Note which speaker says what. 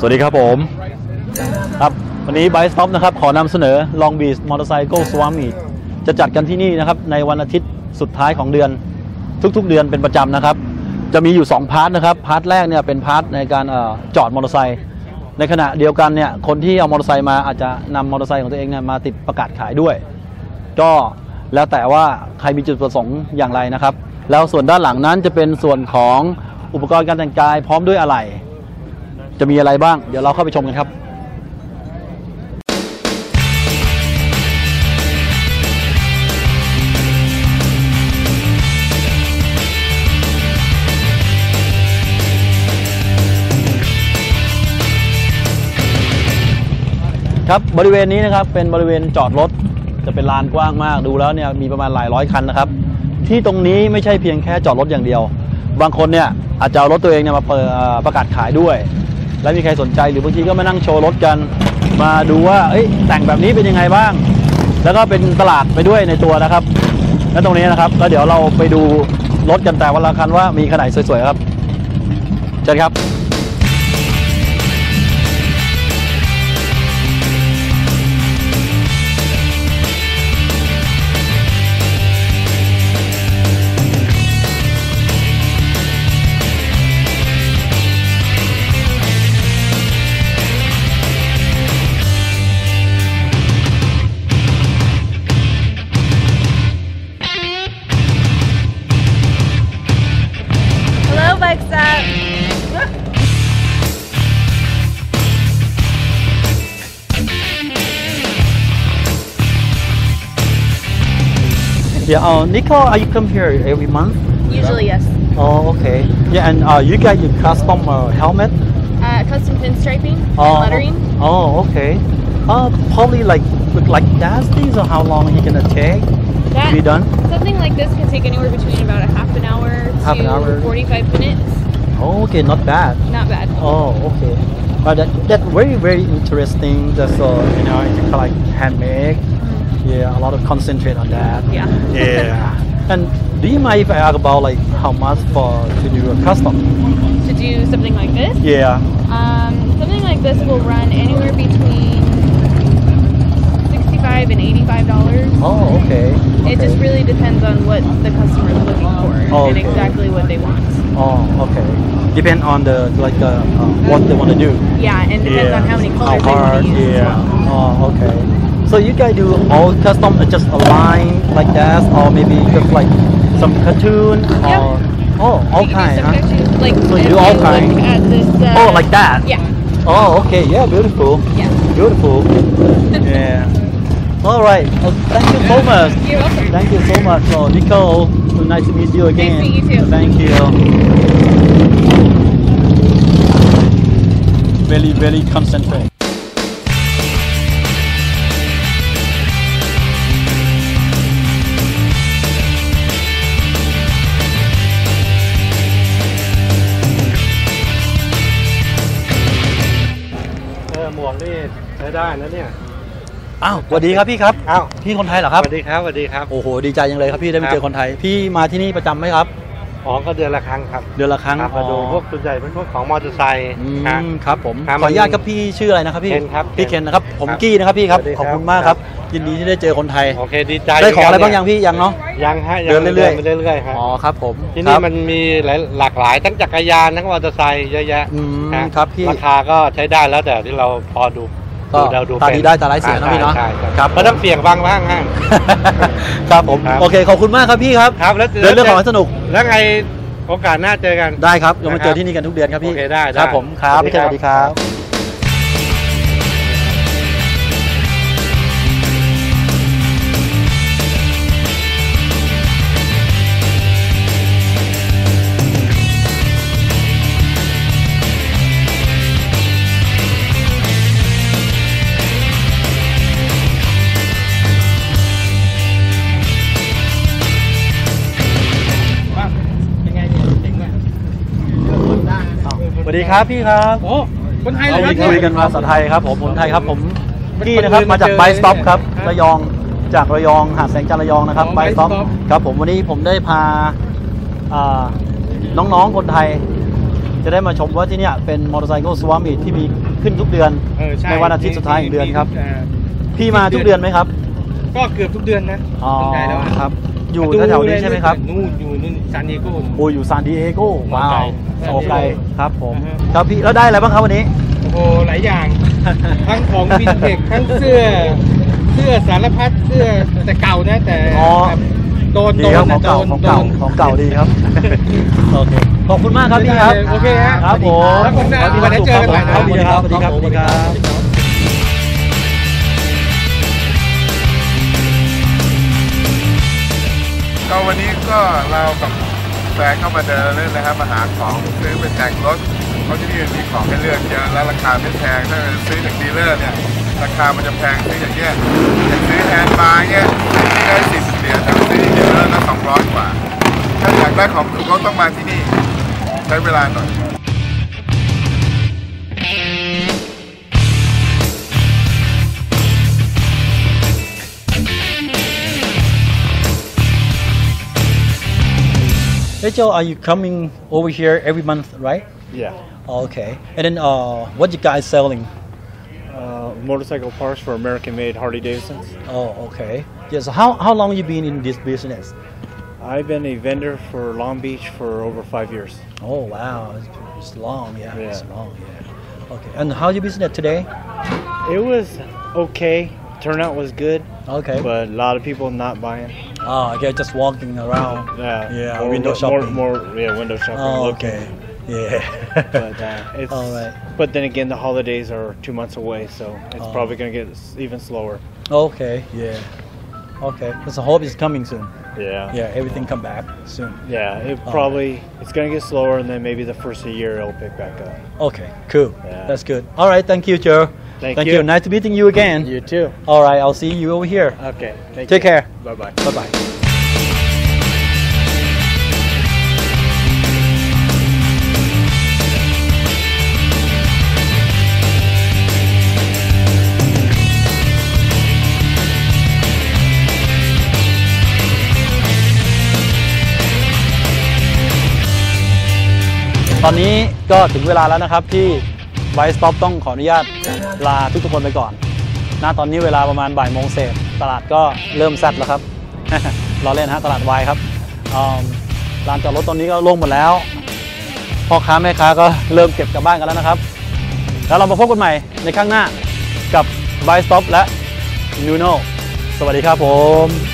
Speaker 1: สวัสดีครับผมครับวันนี้ Bike Stop นะครับขอนำเสนอ Long Beach Motorcycle Swapmeet จะจัดกันที่นี่นะครับในวันอาทิตย์สุดท้ายของเดือนทุกๆเดือนเป็นประจำนะครับจะมีอยู่2พาร์ทนะครับพาร์ทแรกเนี่ยเป็นพาร์ทในการจอดมอเตอร์ไซค์ในขณะเดียวกันเนี่ยคนที่เอามอเตอร์ไซค์มาอาจจะนำมอเตอร์ไซค์ของตัวเองเนี่ยมาติดประกาศขายด้วยก็แล้วแต่ว่าใครมีจุดประสงค์อย่างไรนะครับแล้วส่วนด้านหลังนั้นจะเป็นส่วนของอุปกรณ์การแต่งกายพร้อมด้วยอะไหล่จะมีอะไรบ้างเดี๋ยวเราเข้าไปชมกันครับครับบริเวณนี้นะครับเป็นบริเวณจอดรถจะเป็นลานกว้างมากดูแล้วเนี่ยมีประมาณหลายร้อยคันนะครับที่ตรงนี้ไม่ใช่เพียงแค่จอดรถอย่างเดียวบางคนเนี่ยอาจจะเอารถตัวเองเนี่ยมาประกาศขายด้วยและมีใครสนใจหรือบางทีก็มานั่งโชว์รถกันมาดูว่าแต่งแบบนี้เป็นยังไงบ้างแล้วก็เป็นตลาดไปด้วยในตัวนะครับและตรงนี้นะครับแล้วเดี๋ยวเราไปดูรถกันแต่วันละคันว่ามีขนาดสวยๆครับเชิญครับYeah, Nico, are you come here every month?
Speaker 2: Usually, yes.
Speaker 1: Oh, okay. Yeah, and you got your custom helmet?
Speaker 2: Custom pinstriping and lettering.
Speaker 1: Oh, okay. Probably look like that things or how long you gonna take to be done?
Speaker 2: Something like this can take anywhere between about a half an hour to 45 minutes.
Speaker 1: Oh, okay, not bad.
Speaker 2: Not bad.
Speaker 1: Oh, okay. But that's very interesting. That's it's like handmade. Yeah, a lot of concentrate on that.
Speaker 2: Yeah.
Speaker 1: Yeah. And do you mind if I ask about how much to do a custom?
Speaker 2: To do something like this?
Speaker 1: Yeah.
Speaker 2: Something like this will run anywhere between $65 and $85.
Speaker 1: Oh, okay.
Speaker 2: It just really depends on what the customer is looking for and exactly what they want.
Speaker 1: Oh, okay. Depend on what they want to do.
Speaker 2: Yeah, and depends on how many colors they want to use as well.
Speaker 1: Oh, okay. So you guys do all custom, just a line like that, or maybe just some cartoon, or all kinds, huh? So you do all kinds. Oh, like that.
Speaker 2: Yeah.
Speaker 1: Oh, okay. Yeah, beautiful.
Speaker 2: Yeah.
Speaker 1: Beautiful. Yeah. All right. Well, thank you so much.
Speaker 2: You're welcome.
Speaker 1: Thank you so much. So, Nicole, nice to meet you again.
Speaker 2: Nice to meet you too.
Speaker 1: Thank you. Very concentrate.
Speaker 3: นี่ใช้ได้นะเนี่ย
Speaker 1: อ้าวสวัสดีครับพี่ครับอ้าวพี่คนไทยเหรอครับ
Speaker 3: สวัสดีครับสวัสดีครับ
Speaker 1: โอ้โหดีใจจังเลยครับพี่ได้มาเจอคนไทยพี่มาที่นี่ประจำไหมครับ
Speaker 3: อ๋อก็เดือนละครั้งครับ
Speaker 1: เดือนละครั้ง
Speaker 3: มาดูพวกส่วนใหญ่เป็นพวกของมอเตอร์ไซค์
Speaker 1: ครับผมขออนุญาตครับพี่ชื่ออะไรนะครับพี่พี่เคนนะครับผมกี้นะครับพี่ครับขอบคุณมากครับยินดีที่ได้เจอคนไทย
Speaker 3: โอเคดีใจ
Speaker 1: ได้ของอะไรบ้างยังพี่ยังเนาะ
Speaker 3: ยังฮะ
Speaker 1: เดินเรื่
Speaker 3: อยๆครับ
Speaker 1: อ๋อครับผม
Speaker 3: ที่นี่มันมีหลากหลายทั้งจักรยานทั้งมอเตอร์ไซค์เยอะแยะ
Speaker 1: ครับพี่
Speaker 3: ราคาก็ใช้ได้แล้วแต่ที่เราพอดู
Speaker 1: ตาดีได้ตาร้ายเสียนะพี่เนาะ
Speaker 3: ครับก็ต้องเสี่ยงบ้าง
Speaker 1: ครับผมโอเคขอบคุณมากครับพี่ครับ
Speaker 3: ครับแล้ว
Speaker 1: เรื่องของสนุก
Speaker 3: แล้วไงโอกาสหน้าเจอกัน
Speaker 1: ได้ครับเรามาเจอที่นี่กันทุกเดือนครับพี่
Speaker 3: โอเคได้
Speaker 1: ครับผมครับพี่สวัสดีครับสวัสดีครับพี่ครับโอ้คนไทยเลยครับคุยกันภาษาไทยครับผมคนไทยครับผม กี้นะครับมาจาก Bike Stop ครับระยองจากระยองหาดแสงจันทร์ระยองนะครับ Bike Stop ครับผมวันนี้ผมได้พาน้องๆคนไทยจะได้มาชมว่าที่นี่เป็นมอเตอร์ไซค์Swapmeetที่มีขึ้นทุกเดือนในวันอาทิตย์สุดท้ายของเดือนครับพี่มาทุกเดือนไหมครับ
Speaker 3: ก็เกือบทุกเดือนนะ
Speaker 1: อ๋อครับอยู่แถวๆนี้ใช่ไหมครับ
Speaker 3: นู่นอยู่นู่นซานดิเอโก
Speaker 1: โอ้อยู่ซานดิเอโกว้าวโอไกลครับผม
Speaker 3: ครับ
Speaker 1: พี่แล้วได้อะไรบ้างครับวันนี้
Speaker 3: โอ้โหหลายอย่าง ทั้งของวินเทจทั้งเสื้อสารพัดเสื้อแต่เก่านะแต่โดน
Speaker 1: ของเก่าดีครับโอเคขอบคุณมากครับพี่ครับ
Speaker 3: โอเค
Speaker 1: ครับผม
Speaker 3: แล้วผมนะวันนี้เจอกันใหม่นะ
Speaker 1: สวัสดีครับสวัสดีครับสวัสดีครับ
Speaker 4: ก็วันนี้ก็เรากับแฟนเข้ามาเดินเล่นนะครับมาหาของซื้อไปแต่งรถเพราะที่นี่มีของให้เลือกเยอะและราคาไม่แพงถ้าซื้อจากดีลเลอร์เนี่ยราคามันจะแพงซื้ออย่างเงี้ยอย่างซื้อแฮนด์บาร์เงี้ยที่ได้40 เหรียญถ้าซื้อดีลเลอร์ละ200 กว่าถ้าอยากได้ของถูกก็ต้องมาที่นี่ใช้เวลาหน่อย
Speaker 1: Hey Joe, are you coming over here every month, right?
Speaker 5: Yeah.
Speaker 1: Okay. And then what you guys selling?
Speaker 5: Motorcycle parts for American-made Harley Davidsons.
Speaker 1: Oh, okay. Yeah, so how long you been in this business?
Speaker 5: I've been a vendor for Long Beach for over 5 years.
Speaker 1: Oh, wow. It's long, yeah.
Speaker 5: Yeah.
Speaker 1: It's long, yeah. Okay. And how's your business today?
Speaker 5: It was okay. Turnout was good.
Speaker 1: Okay.
Speaker 5: But a lot of people not buying.
Speaker 1: Oh, okay, just walking around.
Speaker 5: Yeah.
Speaker 1: Window shopping.
Speaker 5: Window shopping.
Speaker 1: Oh,
Speaker 5: looking.
Speaker 1: okay. Yeah.
Speaker 5: But it's
Speaker 1: all right.
Speaker 5: But then again, the holidays are 2 months away, so it's probably going to get even slower.
Speaker 1: Okay, yeah. Okay. Because I hope it's coming soon.
Speaker 5: Yeah.
Speaker 1: Yeah, everything come back soon.
Speaker 5: Yeah, it's going to get slower, and then maybe the first of the year it'll pick back up.
Speaker 1: Okay, cool.
Speaker 5: Yeah.
Speaker 1: That's good. All right, thank you, Joe.
Speaker 5: Thank you.
Speaker 1: Nice to meeting you again.
Speaker 5: You too.
Speaker 1: All right, I'll see you over here.
Speaker 5: Okay.
Speaker 1: Take care.
Speaker 5: Bye-bye.
Speaker 1: Bye-bye. ตอนนี้ก็ถึงเวลาแล้วนะครับที่ Bike Stop ต้องขออนุญาตลาทุกคนไปก่อนตอนนี้เวลาประมาณบ่ายโมงเศษตลาดก็เริ่มแซดแล้วครับ รอเล่นฮะตลาดวายครับลานจอดรถตอนนี้ก็โล่งหมดแล้วพ่อค้าแม่ค้าก็เริ่มเก็บกลับบ้านกันแล้วนะครับแล้วเรามาพบกันใหม่ในครั้งหน้ากับ Bike Stop และ NUNO สวัสดีครับผม